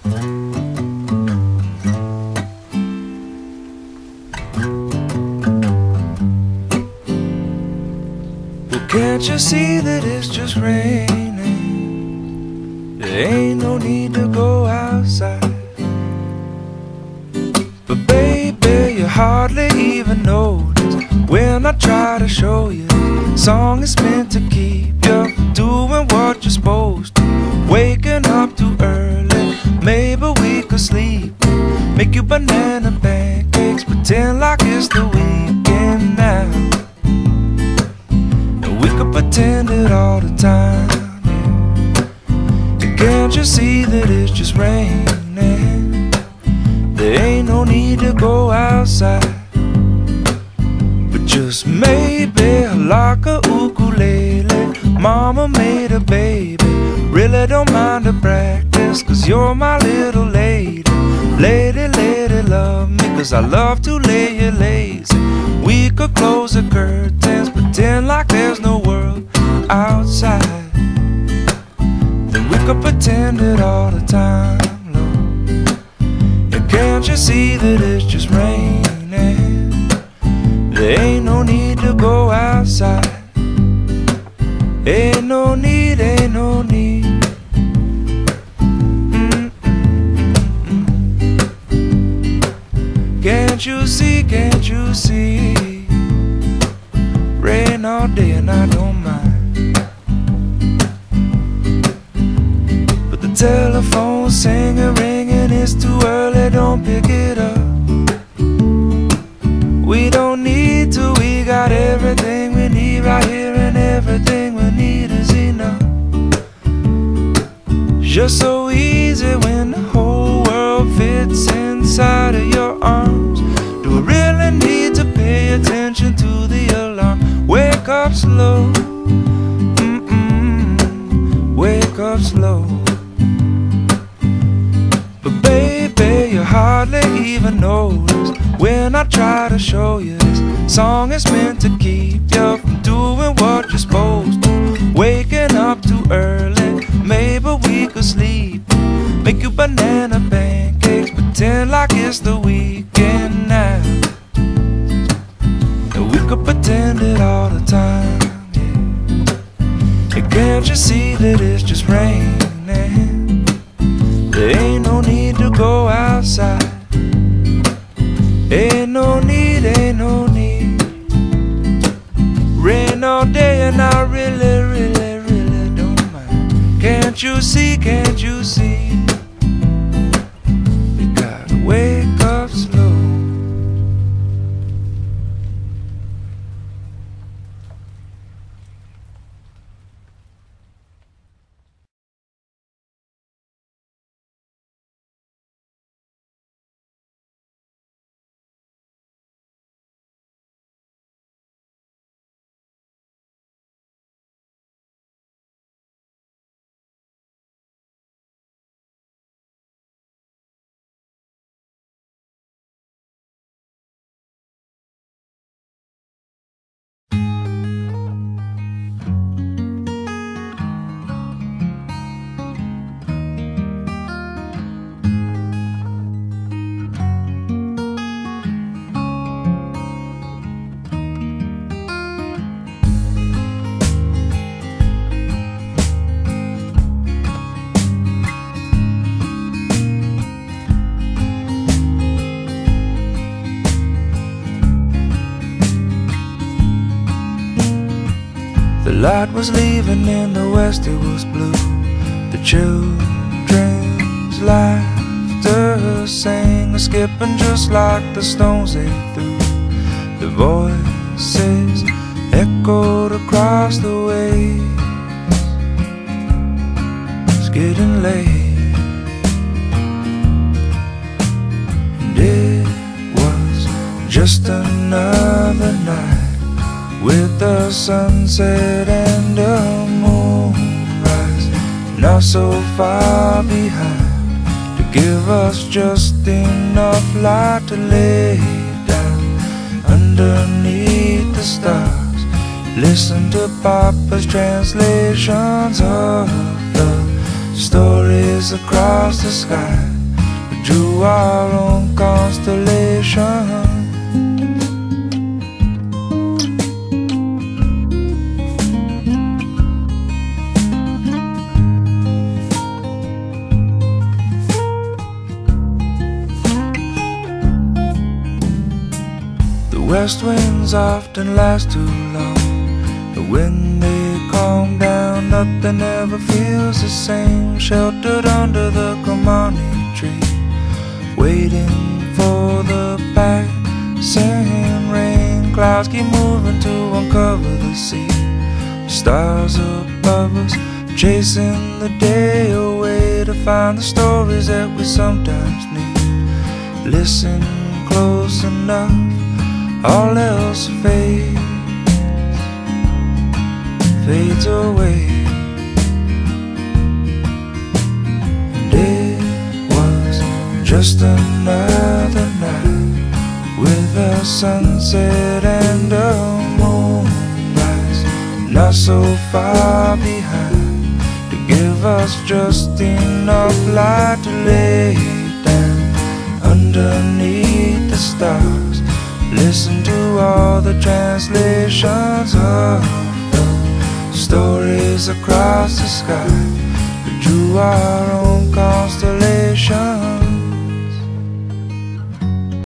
Can't you see that it's just raining? There ain't no need to go outside. But baby, you hardly even notice when I try to show you this song is meant to keep you from doing what you're supposed to. Waking up too early, maybe we could sleep. Make you banana pancakes, pretend like it's the weekend now. We could pretend it all the time, yeah. And can't you see that it's just raining? There ain't no need to go outside. But just maybe like a ukulele, mama made a baby. Really don't mind the practice, cause you're my little lady. Lady, lady, love me, cause I love to lay you lazy. We could close the curtains, pretend like there's no world outside. Then we could pretend it all the time, Lord. And can't you see that it's just raining? There ain't no need to go outside. Ain't no need, ain't no need. Can't you see, can't you see? Rain all day and I don't mind. But the telephone's singing, ringing, it's too early, don't pick it up. We don't need to, we got everything we need right here, and everything we need is enough. Just so easy when the whole world fits inside of your arms. Do I really need to pay attention to the alarm? Wake up slow, wake up slow. But baby, you hardly even notice when I try to show you this song is meant to keep you from doing what you're supposed to. Waking up too early, maybe we could sleep. Make you banana pancakes, pretend like it's the weekend now. And we could pretend it all the time, yeah. And can't you see that it's just raining? There ain't no need to go outside. Ain't no need, ain't no need. Rain all day and I really, really, really don't mind. Can't you see, can't you see? You gotta wake up slow. The light was leaving in the west, it was blue. The children's laughter sang, skipping just like the stones they threw. The voices echoed across the waves. It's getting late, and it was just another night with the sunset and the moonrise, not so far behind to give us just enough light to lay down underneath the stars. Listen to Papa's translations of the stories across the sky. drew our own constellation. The west winds often last too long, but when they calm down, nothing ever feels the same. Sheltered under the Kamani tree, waiting for the passing rain. Clouds keep moving to uncover the sea. Stars above us, chasing the day away to find the stories that we sometimes need. Listen close enough, all else fades away. And it was just another night with a sunset and a moonrise, not so far behind to give us just enough light to lay down underneath the stars. Listen to all the translations of the stories across the sky. We drew our own constellation.